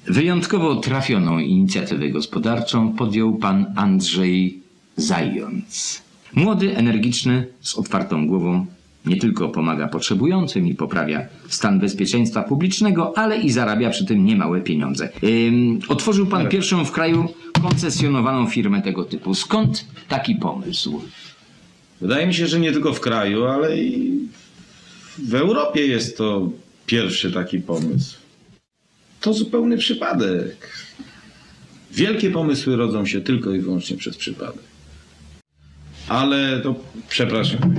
Wyjątkowo trafioną inicjatywę gospodarczą podjął pan Andrzej Zając. Młody, energiczny, z otwartą głową, nie tylko pomaga potrzebującym i poprawia stan bezpieczeństwa publicznego, ale i zarabia przy tym niemałe pieniądze. Otworzył pan pierwszą w kraju koncesjonowaną firmę tego typu. Skąd taki pomysł? Wydaje mi się, że nie tylko w kraju, ale i w Europie jest to pierwszy taki pomysł. To zupełny przypadek. Wielkie pomysły rodzą się tylko i wyłącznie przez przypadek. Ale to... Przepraszam.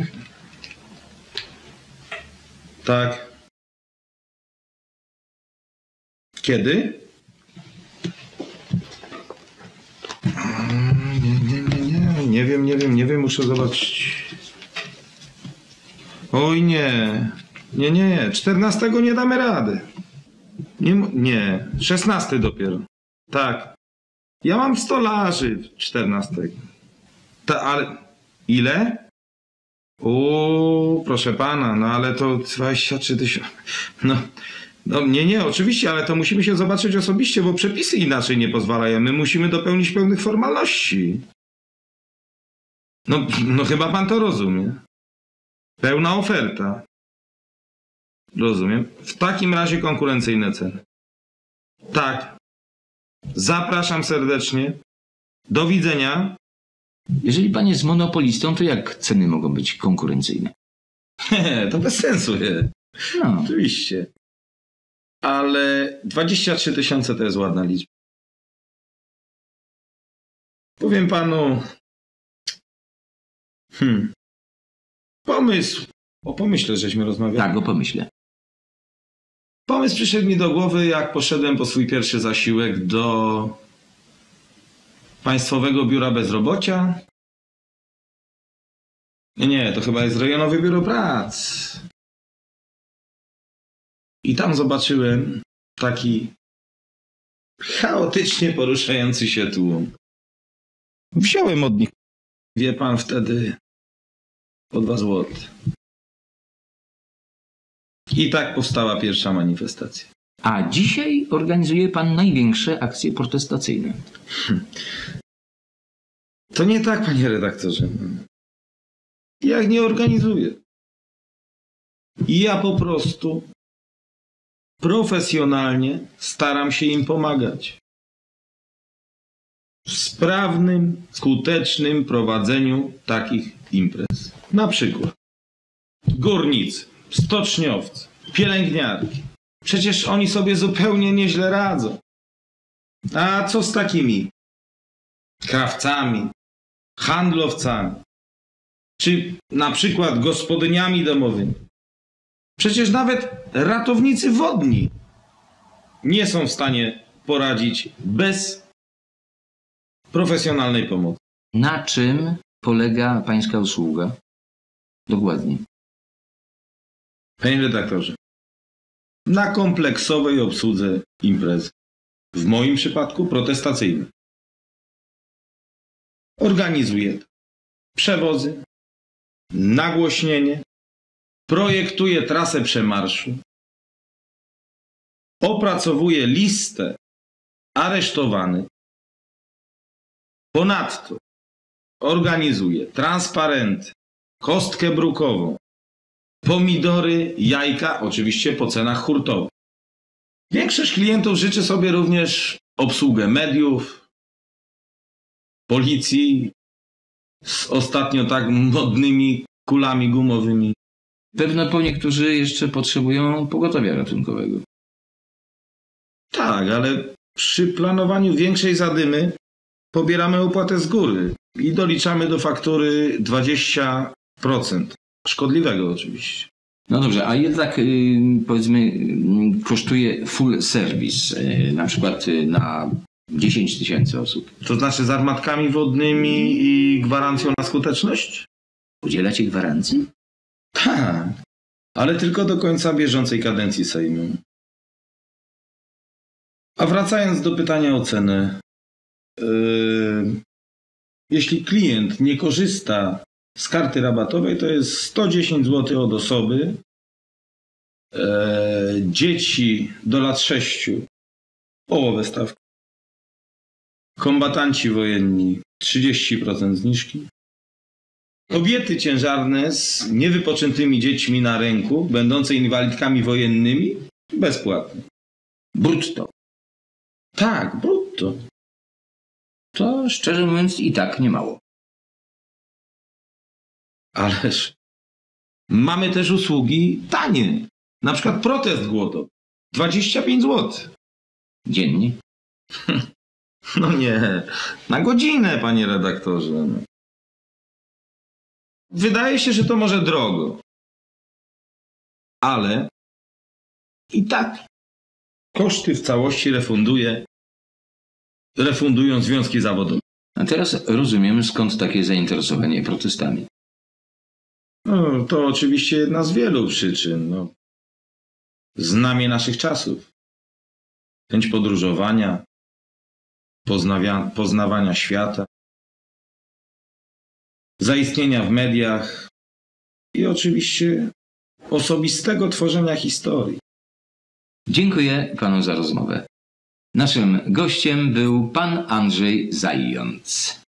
Tak. Kiedy? Nie wiem, muszę zobaczyć. Oj nie. 14 nie damy rady. Nie, 16 dopiero. Tak. Ja mam stolarzy 14. Ale ile? O, proszę pana, no ale to 23 000. No nie, oczywiście, ale to musimy się zobaczyć osobiście, bo przepisy inaczej nie pozwalają. My musimy dopełnić pełnych formalności. No chyba pan to rozumie. Pełna oferta. Rozumiem. W takim razie konkurencyjne ceny. Tak. Zapraszam serdecznie. Do widzenia. Jeżeli pan jest monopolistą, to jak ceny mogą być konkurencyjne? To bez sensu jest. No. Oczywiście. Ale 23 000 to jest ładna liczba. Powiem panu... Pomysł. O pomyśle żeśmy rozmawiali. Tak, o pomyśle. Pomysł przyszedł mi do głowy, jak poszedłem po swój pierwszy zasiłek do Państwowego Biura Bezrobocia. Nie, to chyba jest Rejonowe Biuro Pracy. I tam zobaczyłem taki chaotycznie poruszający się tłum. Wziąłem od nich, wie pan, wtedy po 2 zł. I tak powstała pierwsza manifestacja. A dzisiaj organizuje pan największe akcje protestacyjne. To nie tak, panie redaktorze. Ja ich nie organizuję. Ja po prostu profesjonalnie staram się im pomagać. W sprawnym, skutecznym prowadzeniu takich imprez. Na przykład górnicy, stoczniowcy, pielęgniarki. Przecież oni sobie zupełnie nieźle radzą. A co z takimi krawcami, handlowcami, czy na przykład gospodyniami domowymi? Przecież nawet ratownicy wodni nie są w stanie poradzić bez profesjonalnej pomocy. Na czym polega pańska usługa? Dokładnie. Panie redaktorze, na kompleksowej obsłudze imprezy. W moim przypadku protestacyjnej. Organizuję przewozy, nagłośnienie, projektuję trasę przemarszu, opracowuję listę aresztowanych. Ponadto organizuję transparenty, kostkę brukową, pomidory, jajka, oczywiście po cenach hurtowych. Większość klientów życzy sobie również obsługę mediów, policji z ostatnio tak modnymi kulami gumowymi. Pewno niektórzy jeszcze potrzebują pogotowia ratunkowego. Tak, ale przy planowaniu większej zadymy pobieramy opłatę z góry i doliczamy do faktury 20%. Szkodliwego oczywiście. No dobrze, a jednak powiedzmy kosztuje full service, na przykład na 10 000 osób. To znaczy z armatkami wodnymi i gwarancją na skuteczność? Udzielacie gwarancji? Tak, ale tylko do końca bieżącej kadencji Sejmu. A wracając do pytania o cenę. Jeśli klient nie korzysta z karty rabatowej, to jest 110 zł od osoby. Dzieci do lat 6 Połowę stawki. Kombatanci wojenni 30% zniżki. Kobiety ciężarne z niewypoczętymi dziećmi na ręku, będące inwalidkami wojennymi, bezpłatnie. Brutto. Tak, brutto. To szczerze mówiąc i tak nie mało. Ależ mamy też usługi tanie. Na przykład protest głodowy. 25 zł. Dziennie. No nie, na godzinę, panie redaktorze. Wydaje się, że to może drogo. Ale i tak koszty w całości refundują związki zawodowe. A teraz rozumiem, skąd takie zainteresowanie protestami. No, to oczywiście jedna z wielu przyczyn. No. Znamie naszych czasów. Chęć podróżowania, poznawania świata, zaistnienia w mediach i oczywiście osobistego tworzenia historii. Dziękuję panu za rozmowę. Naszym gościem był pan Andrzej Zając.